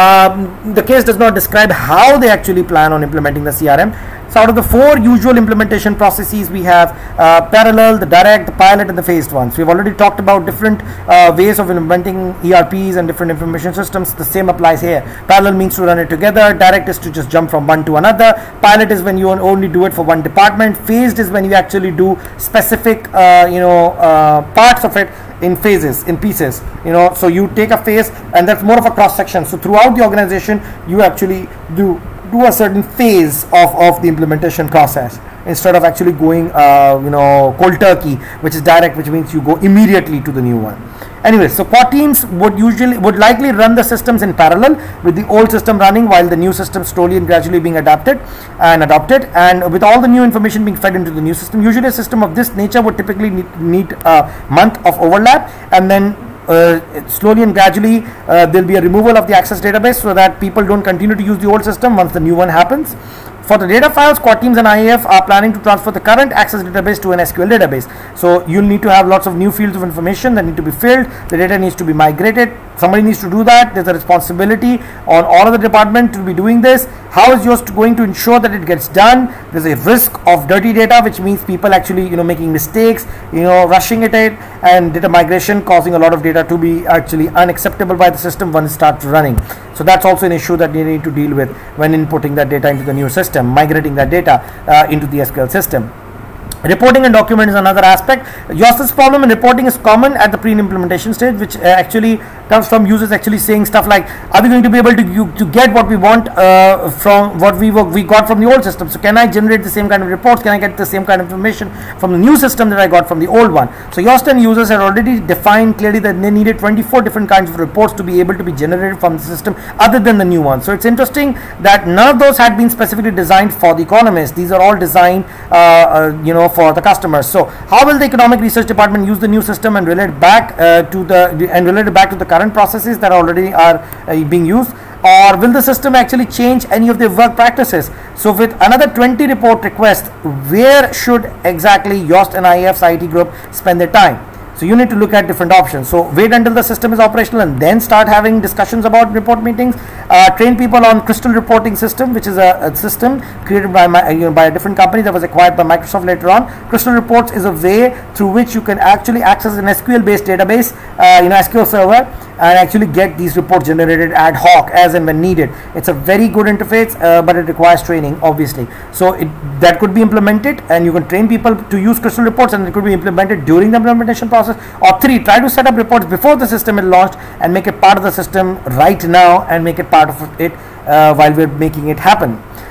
um, the case does not describe how they actually plan on implementing the C R M. So out of the four usual implementation processes, we have uh, parallel, the direct, the pilot, and the phased ones. We've already talked about different uh, ways of implementing E R Ps and different information systems. The same applies here. Parallel means to run it together. Direct is to just jump from one to another. Pilot is when you only do it for one department. Phased is when you actually do specific, uh, you know, uh, parts of it in phases, in pieces, you know. So you take a phase, and that's more of a cross section. So throughout the organization, you actually do do a certain phase of, of the implementation process instead of actually going uh, you know cold turkey, which is direct, which means you go immediately to the new one. Anyway, so core teams would usually would likely run the systems in parallel with the old system running while the new system slowly and gradually being adapted and adopted, and with all the new information being fed into the new system. Usually a system of this nature would typically need, need a month of overlap, and then Uh, slowly and gradually uh, there will be a removal of the access database so that people don't continue to use the old system once the new one happens. For the data files, core teams and I A F are planning to transfer the current access database to an S Q L database. So you'll need to have lots of new fields of information that need to be filled. The data needs to be migrated. Somebody needs to do that. There's a responsibility on all of the department to be doing this. How is yours going to ensure that it gets done? There's a risk of dirty data, which means people actually, you know, making mistakes, you know, rushing it in, and data migration causing a lot of data to be actually unacceptable by the system when it starts running. So that's also an issue that you need to deal with when inputting that data into the new system, migrating that data uh, into the S Q L system. Reporting and document is another aspect. Yost's problem in reporting is common at the pre-implementation stage, which uh, actually comes from users actually saying stuff like, are we going to be able to you, to get what we want uh, from what we were, we got from the old system? So can I generate the same kind of reports? Can I get the same kind of information from the new system that I got from the old one? So Yoast and users had already defined clearly that they needed twenty-four different kinds of reports to be able to be generated from the system other than the new one. So it's interesting that none of those had been specifically designed for the economists. These are all designed uh, uh, you know for the customers. So how will the economic research department use the new system and relate back uh, to the and relate it back to the current processes that already are uh, being used, or will the system actually change any of their work practices? So with another twenty report requests, where should exactly Yoast and I A F's I T group spend their time? So you need to look at different options. So wait until the system is operational and then start having discussions about report meetings. Uh, train people on Crystal reporting system, which is a, a system created by my, you know, by a different company that was acquired by Microsoft later on. Crystal reports is a way through which you can actually access an S Q L based database, uh, you know, S Q L server, and actually get these reports generated ad hoc as and when needed. It's a very good interface, uh, but it requires training, obviously. So it, that could be implemented, and you can train people to use Crystal reports, and it could be implemented during the implementation process. Or three, try to set up reports before the system is launched and make it part of the system right now and make it part of it uh, while we're making it happen.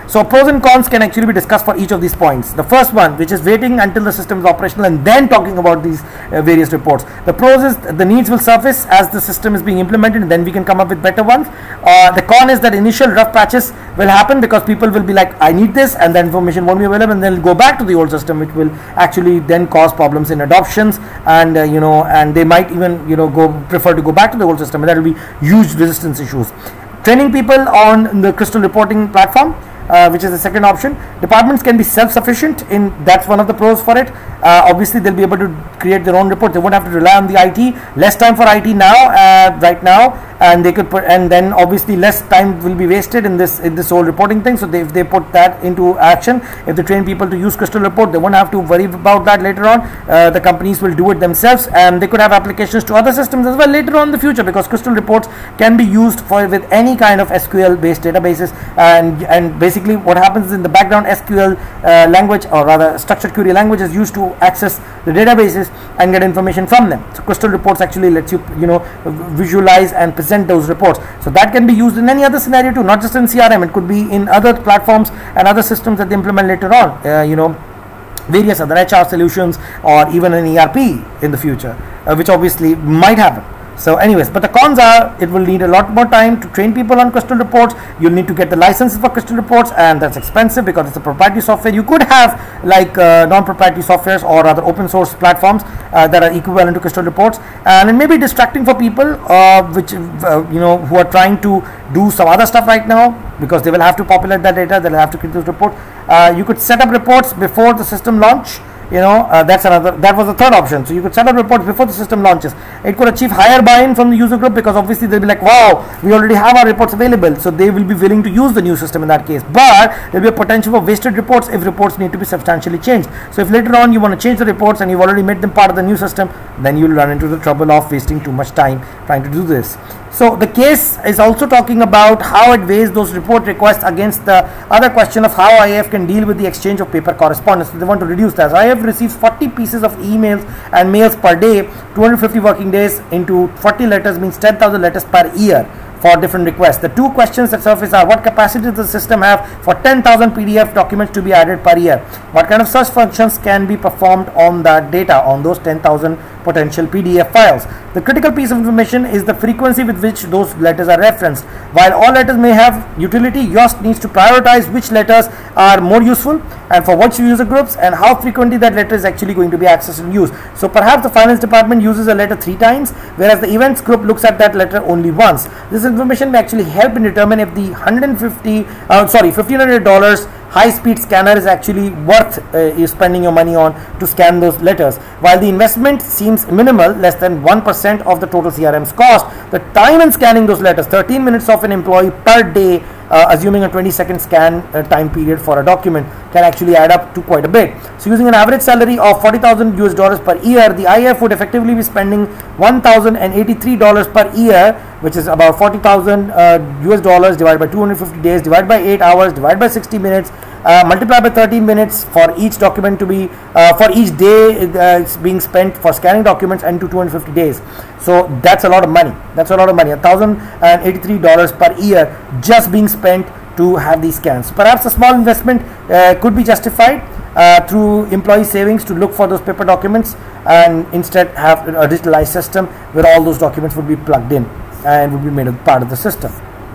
So pros and cons can actually be discussed for each of these points. The first one, which is waiting until the system is operational and then talking about these uh, various reports. The pros is the needs will surface as the system is being implemented, and then we can come up with better ones. Uh, the con is that initial rough patches will happen because people will be like, I need this, and the information won't be available, and they'll go back to the old system, which will actually then cause problems in adoptions, and uh, you know, and they might even you know go prefer to go back to the old system, and that will be huge resistance issues. Training people on the Crystal reporting platform, Uh, which is the second option. Departments can be self-sufficient, in that's one of the pros for it. Uh, obviously they'll be able to create their own report. They won't have to rely on the I T. Less time for I T now, uh, right now, and they could put, and then obviously less time will be wasted in this in this whole reporting thing. So they, if they put that into action, if they train people to use Crystal report, they won't have to worry about that later on. Uh, the companies will do it themselves, and they could have applications to other systems as well later on in the future, because Crystal reports can be used for with any kind of S Q L based databases, and and basically Basically, what happens is in the background, S Q L uh, language, or rather structured query language, is used to access the databases and get information from them. So Crystal reports actually lets you, you know, visualize and present those reports. So that can be used in any other scenario too, not just in C R M. It could be in other platforms and other systems that they implement later on. Uh, you know, various other H R solutions, or even an E R P in the future, uh, which obviously might happen. So anyways, but the cons are, it will need a lot more time to train people on Crystal reports. You'll need to get the licenses for Crystal reports, and that's expensive because it's a proprietary software. You could have like uh, non-proprietary softwares or other open source platforms uh, that are equivalent to Crystal reports, and it may be distracting for people uh, which uh, you know who are trying to do some other stuff right now, because they will have to populate that data. They'll have to create those reports. Uh, you could set up reports before the system launch. You know, uh, that's another, that was the third option. So you could set up reports before the system launches. It could achieve higher buy-in from the user group, because obviously they'll be like, wow, we already have our reports available. So they will be willing to use the new system in that case. But there'll be a potential for wasted reports if reports need to be substantially changed. So if later on you want to change the reports and you've already made them part of the new system, then you'll run into the trouble of wasting too much time trying to do this. So the case is also talking about how it weighs those report requests against the other question of how I A F can deal with the exchange of paper correspondence. So they want to reduce that. So I A F receives forty pieces of emails and mails per day. Two hundred fifty working days into forty letters means ten thousand letters per year for different requests. The two questions that surface are: what capacity does the system have for ten thousand P D F documents to be added per year? What kind of search functions can be performed on that data, on those ten thousand potential P D F files? The critical piece of information is the frequency with which those letters are referenced. While all letters may have utility, Yoast needs to prioritize which letters are more useful and for which user groups, and how frequently that letter is actually going to be accessed and used. So perhaps the finance department uses a letter three times, whereas the events group looks at that letter only once. This information may actually help in determine if the one hundred fifty, uh, sorry, fifteen hundred dollars high-speed scanner is actually worth uh, you spending your money on to scan those letters. While the investment seems minimal, less than one percent of the total C R M's cost, the time in scanning those letters, thirteen minutes of an employee per day, uh, assuming a twenty second scan uh, time period for a document, can actually add up to quite a bit. So using an average salary of forty thousand U S dollars per year, the I A F would effectively be spending one thousand eighty-three dollars per year, which is about forty thousand uh, U S dollars divided by two hundred fifty days, divided by eight hours, divided by sixty minutes, uh, multiplied by thirteen minutes for each document to be, uh, for each day uh, it's being spent for scanning documents, and to two hundred fifty days. So that's a lot of money. That's a lot of money. one thousand eighty-three dollars per year just being spent to have these scans. Perhaps a small investment uh, could be justified uh, through employee savings to look for those paper documents, and instead have a digitalized system where all those documents would be plugged in and would be made a part of the system.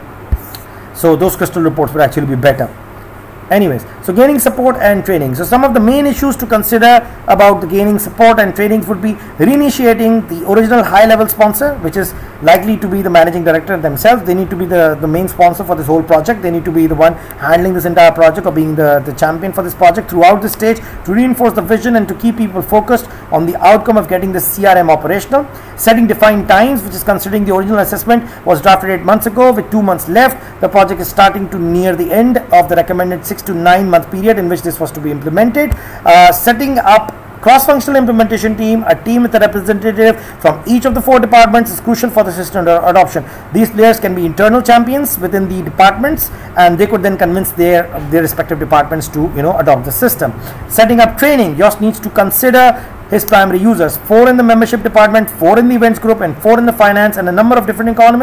So those Crystal reports would actually be better. Anyways, so gaining support and training. So some of the main issues to consider about the gaining support and training would be reinitiating the original high level sponsor, which is likely to be the managing director themselves. They need to be the, the main sponsor for this whole project. They need to be the one handling this entire project, or being the, the champion for this project throughout the stage, to reinforce the vision and to keep people focused on the outcome of getting the C R M operational. Setting defined times, which is considering the original assessment was drafted eight months ago with two months left. The project is starting to near the end of the recommended six to nine month period in which this was to be implemented. Uh, setting up cross-functional implementation team, a team with a representative from each of the four departments, is crucial for the system adoption. These players can be internal champions within the departments, and they could then convince their their respective departments to you know adopt the system. Setting up training, Yoast needs to consider his primary users, four in the membership department, four in the events group, and four in the finance, and a number of different economists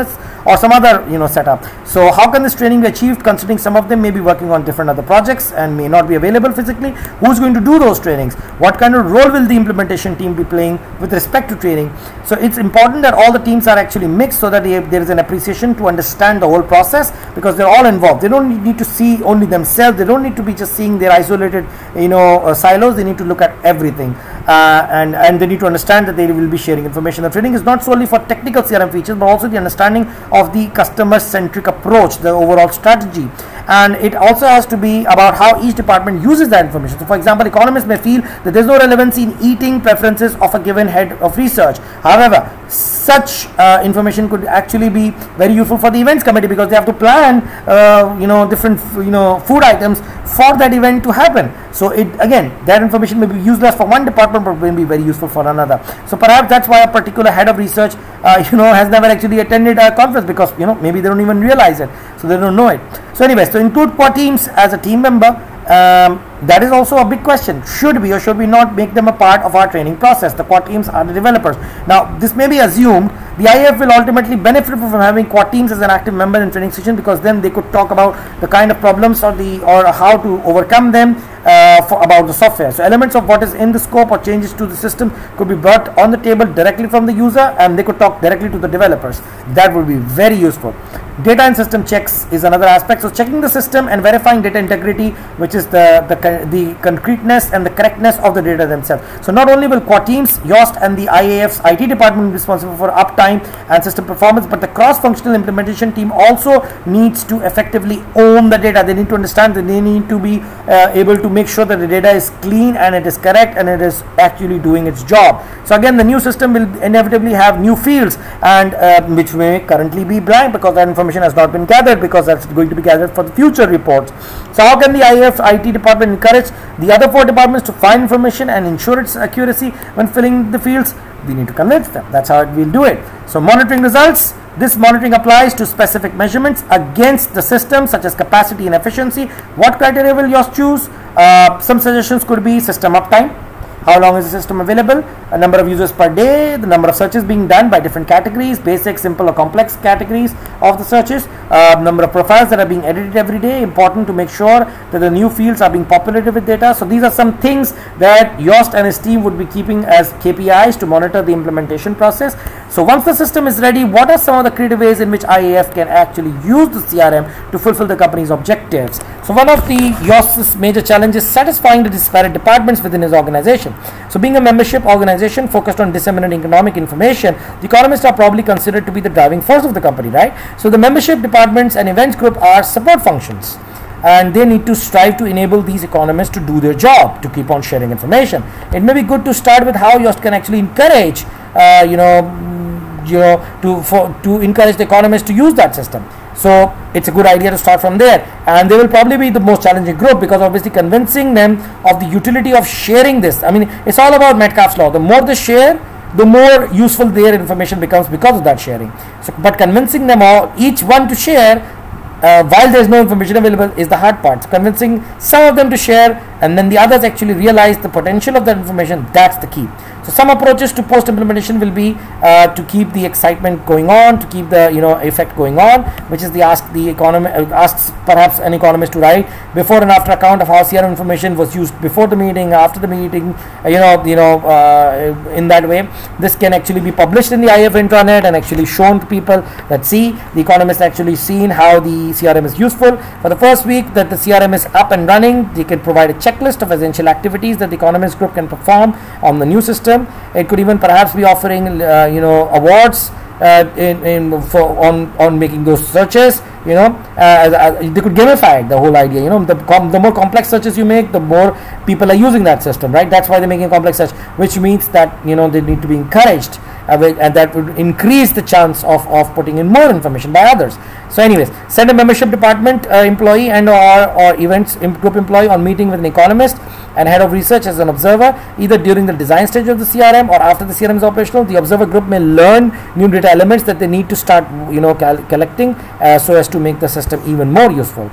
or some other, you know, setup. So how can this training be achieved, considering some of them may be working on different other projects and may not be available physically? Who's going to do those trainings? What kind of role will the implementation team be playing with respect to training? So it's important that all the teams are actually mixed, so that they, there is an appreciation to understand the whole process, because they're all involved. They don't need to see only themselves. They don't need to be just seeing their isolated, you know, uh, silos. They need to look at everything, uh, and and they need to understand that they will be sharing information. The training is not solely for technical C R M features, but also the understanding of the customer centric approach, the overall strategy. And it also has to be about how each department uses that information. So for example, economists may feel that there's no relevancy in eating preferences of a given head of research. However, such uh, information could actually be very useful for the events committee, because they have to plan uh, you know different you know food items for that event to happen. So it again, that information may be useless for one department but may be very useful for another. So perhaps that's why a particular head of research uh, you know has never actually attended a conference, because you know maybe they don't even realize it, so they don't know it. So anyways, to include core teams as a team member, um, that is also a big question. Should we or should we not make them a part of our training process? The core teams are the developers. Now this may be assumed the I A F will ultimately benefit from having core teams as an active member in training session, because then they could talk about the kind of problems or the or how to overcome them, uh, for about the software. So elements of what is in the scope or changes to the system could be brought on the table directly from the user, and they could talk directly to the developers. That would be very useful. Data and system checks is another aspect. So checking the system and verifying data integrity, which is the the, the concreteness and the correctness of the data themselves. So not only will core teams, Yoast and the I A F's I T department be responsible for uptime and system performance, but the cross-functional implementation team also needs to effectively own the data. They need to understand that they need to be uh, able to make sure that the data is clean and it is correct and it is actually doing its job. So again, the new system will inevitably have new fields, and uh, which may currently be blank because that information has not been gathered, because that's going to be gathered for the future reports. So how can the I A F I T department encourage the other four departments to find information and ensure its accuracy when filling the fields? We need to convince them. That's how we'll do it. So monitoring results. This monitoring applies to specific measurements against the system, such as capacity and efficiency. What criteria will Yoast choose? Uh, some suggestions could be system uptime. How long is the system available? A number of users per day, the number of searches being done by different categories, basic, simple or complex categories of the searches, uh, number of profiles that are being edited every day. Important to make sure that the new fields are being populated with data. So these are some things that Yoast and his team would be keeping as K P Is to monitor the implementation process. So once the system is ready, what are some of the creative ways in which I A F can actually use the C R M to fulfill the company's objectives? So one of the Yoast's major challenges is satisfying the disparate departments within his organization. So being a membership organization focused on disseminating economic information, the economists are probably considered to be the driving force of the company, right? So the membership departments and events group are support functions, and they need to strive to enable these economists to do their job, to keep on sharing information. It may be good to start with how Yoast can actually encourage, uh, you know, you know, to for to encourage the economists to use that system. So it's a good idea to start from there, and they will probably be the most challenging group, because obviously convincing them of the utility of sharing this. I mean, it's all about Metcalfe's law. The more they share, the more useful their information becomes because of that sharing. So, but convincing them all, each one to share, uh, while there is no information available, is the hard part. So convincing some of them to share, and then the others actually realize the potential of that information, that's the key. So some approaches to post implementation will be uh, to keep the excitement going on, to keep the you know effect going on, which is the ask the economy uh, asks perhaps an economist to write before and after account of how C R M information was used before the meeting, after the meeting, uh, you know you know uh, in that way. This can actually be published in the I A F intranet and actually shown to people that see the economist actually seen how the C R M is useful. For the first week that the C R M is up and running, they can provide a checklist of essential activities that the economist group can perform on the new system. It could even perhaps be offering uh, you know awards uh, in, in for on on making those searches. You know uh, uh, they could gamify the whole idea. You know the com the more complex searches you make, the more people are using that system, right? That's why they're making a complex search, which means that you know they need to be encouraged, uh, and that would increase the chance of of putting in more information by others. So anyways, send a membership department uh, employee and or, or events group employee on meeting with an economist and head of research as an observer, either during the design stage of the C R M or after the C R M is operational. The observer group may learn new data elements that they need to start you know collecting uh, so as to make the system even more useful.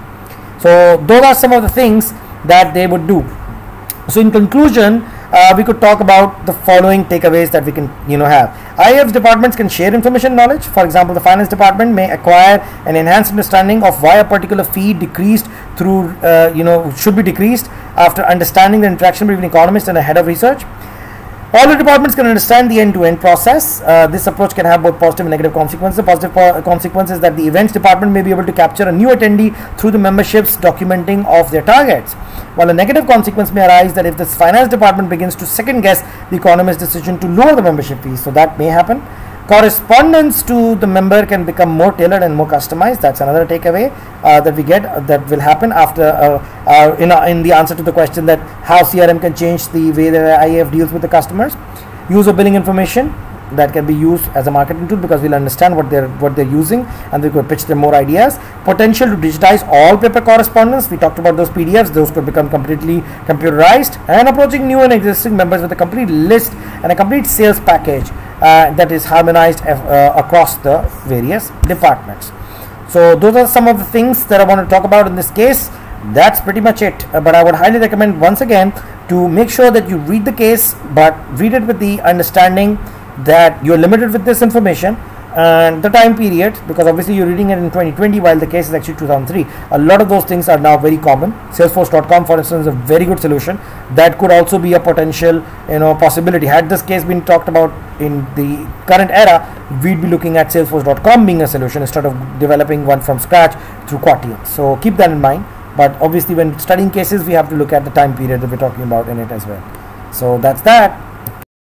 So those are some of the things that they would do. So in conclusion, uh, we could talk about the following takeaways that we can you know have. I A F departments can share information knowledge. For example, the finance department may acquire an enhanced understanding of why a particular fee decreased through, uh, you know, should be decreased after understanding the interaction between economists and a head of research. All the departments can understand the end-to-end process. Uh, this approach can have both positive and negative consequences. The positive po- consequence is that the events department may be able to capture a new attendee through the membership's documenting of their targets. While a negative consequence may arise that if the finance department begins to second-guess the economist's decision to lower the membership fees, so that may happen. Correspondence to the member can become more tailored and more customized. That's another takeaway uh, that we get uh, that will happen after uh, uh, in, uh, in the answer to the question that how C R M can change the way that I A F deals with the customers. Use of billing information that can be used as a marketing tool because we'll understand what they're what they're using and we could pitch them more ideas. Potential to digitize all paper correspondence. We talked about those P D Fs. Those could become completely computerized. And approaching new and existing members with a complete list and a complete sales package uh, that is harmonized uh, across the various departments. So those are some of the things that I want to talk about in this case. That's pretty much it. Uh, but I would highly recommend once again to make sure that you read the case, but read it with the understanding that you're limited with this information and the time period, because obviously you're reading it in twenty twenty while the case is actually two thousand three. A lot of those things are now very common. Salesforce dot com, for instance, is a very good solution. That could also be a potential, you know, possibility. Had this case been talked about in the current era, we'd be looking at Salesforce dot com being a solution instead of developing one from scratch through Quaternion. So keep that in mind. But obviously when studying cases, we have to look at the time period that we're talking about in it as well. So that's that.